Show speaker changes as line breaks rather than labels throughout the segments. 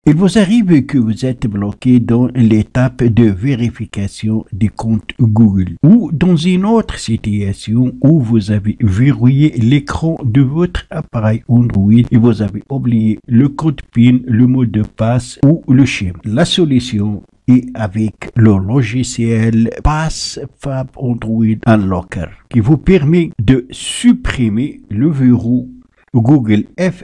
Il vous arrive que vous êtes bloqué dans l'étape de vérification des comptes Google ou dans une autre situation où vous avez verrouillé l'écran de votre appareil Android et vous avez oublié le code PIN, le mot de passe ou le schéma. La solution est avec le logiciel PassFab Android Unlocker qui vous permet de supprimer le verrou Google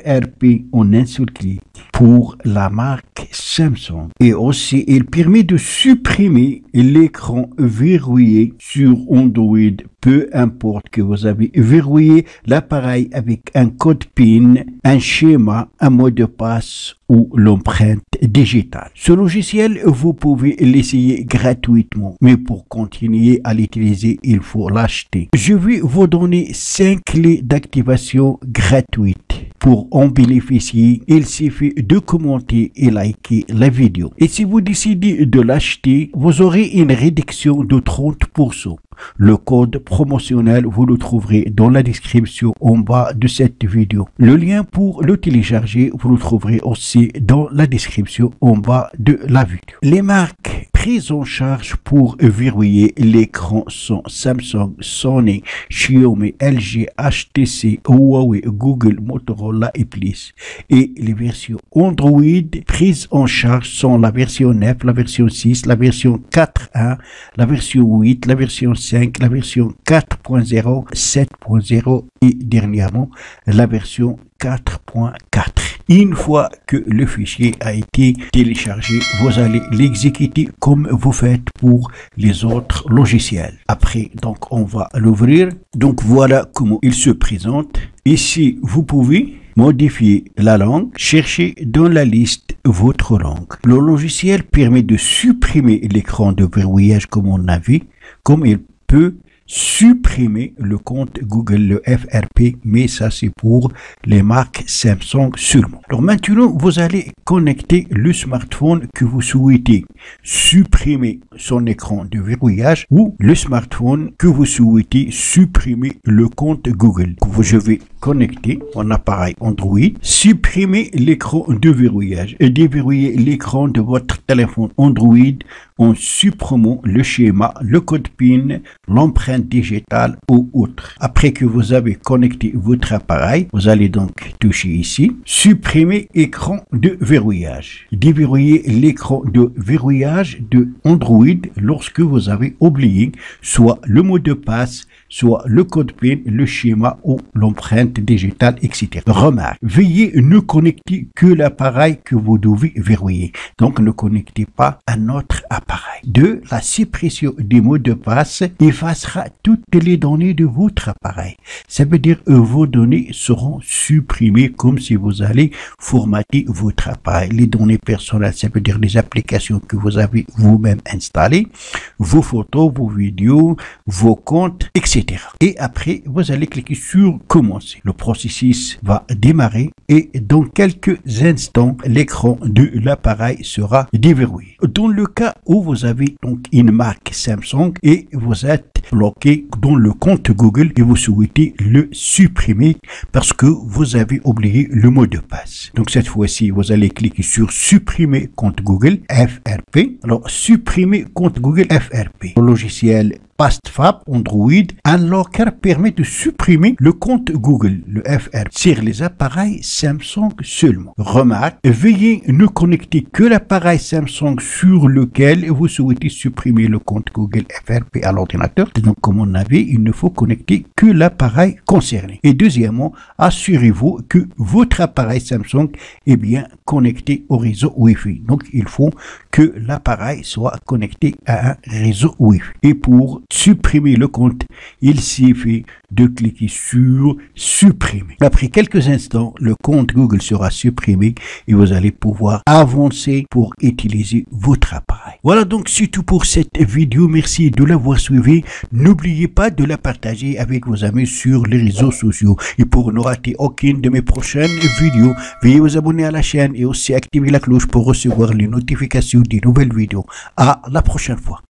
FRP en un seul clic pour la marque Samsung. Et aussi, il permet de supprimer l'écran verrouillé sur Android, peu importe que vous avez verrouillé l'appareil avec un code PIN, un schéma, un mot de passe ou l'empreinte digitale. Ce logiciel, vous pouvez l'essayer gratuitement, mais pour continuer à l'utiliser, il faut l'acheter. Je vais vous donner 5 clés d'activation gratuites. Pour en bénéficier, il suffit de commenter et liker la vidéo. Et si vous décidez de l'acheter, vous aurez une réduction de 30%. Le code promotionnel, vous le trouverez dans la description en bas de cette vidéo. Le lien pour le télécharger, vous le trouverez aussi dans la description en bas de la vidéo. Les marques prises en charge pour verrouiller l'écran sont Samsung, Sony, Xiaomi, LG, HTC, Huawei, Google, Motorola et plus. Et les versions Android prises en charge sont la version 9, la version 6, la version 4.1, la version 8, la version 5, la version 4.0, 7.0 et dernièrement la version 4.4. Une fois que le fichier a été téléchargé, vous allez l'exécuter comme vous faites pour les autres logiciels. Après, donc, on va l'ouvrir. Donc, voilà comment il se présente. Ici, vous pouvez modifier la langue, cherchez dans la liste votre langue. Le logiciel permet de supprimer l'écran de verrouillage comme on a vu, comme il peut supprimer le compte Google, le FRP, mais ça c'est pour les marques Samsung seulement. Alors maintenant, vous allez connecter le smartphone que vous souhaitez supprimer son écran de verrouillage ou le smartphone que vous souhaitez supprimer le compte Google. Je vais connecter mon appareil Android, supprimer l'écran de verrouillage et déverrouiller l'écran de votre téléphone Android en supprimant le schéma, le code PIN, l'empreinte digitale ou autre. Après que vous avez connecté votre appareil, vous allez donc toucher ici, supprimer écran de verrouillage. Déverrouiller l'écran de verrouillage de Android lorsque vous avez oublié soit le mot de passe, soit le code PIN, le schéma ou l'empreinte digitale, etc. Remarque, veuillez ne connecter que l'appareil que vous devez verrouiller. Donc, ne connectez pas à notre appareil. 2. La suppression des mots de passe effacera toutes les données de votre appareil. Ça veut dire que vos données seront supprimées comme si vous allez formater votre appareil. Les données personnelles, ça veut dire les applications que vous avez vous-même installées, vos photos, vos vidéos, vos comptes, etc. Et après, vous allez cliquer sur commencer. Le processus va démarrer et dans quelques instants, l'écran de l'appareil sera déverrouillé. Dans le cas où vous avez donc une marque Samsung et vous êtes bloqué dans le compte Google et vous souhaitez le supprimer parce que vous avez oublié le mot de passe. Donc cette fois-ci, vous allez cliquer sur supprimer compte Google FRP. Alors supprimer compte Google FRP. Le logiciel PassFab Android Unlocker permet de supprimer le compte Google, le FRP, sur les appareils Samsung seulement. Remarque, veuillez ne connecter que l'appareil Samsung sur lequel vous souhaitez supprimer le compte Google FRP à l'ordinateur. Donc, comme on avait, il ne faut connecter que l'appareil concerné. Et deuxièmement, assurez-vous que votre appareil Samsung est bien connecté au réseau Wi-Fi. Donc, il faut que l'appareil soit connecté à un réseau Wi-Fi. Et pour supprimer le compte, il suffit de cliquer sur supprimer. Après quelques instants, le compte Google sera supprimé et vous allez pouvoir avancer pour utiliser votre appareil. Voilà donc c'est tout pour cette vidéo. Merci de l'avoir suivi. N'oubliez pas de la partager avec vos amis sur les réseaux sociaux. Et pour ne rater aucune de mes prochaines vidéos, veuillez vous abonner à la chaîne et aussi activer la cloche pour recevoir les notifications des nouvelles vidéos. À la prochaine fois.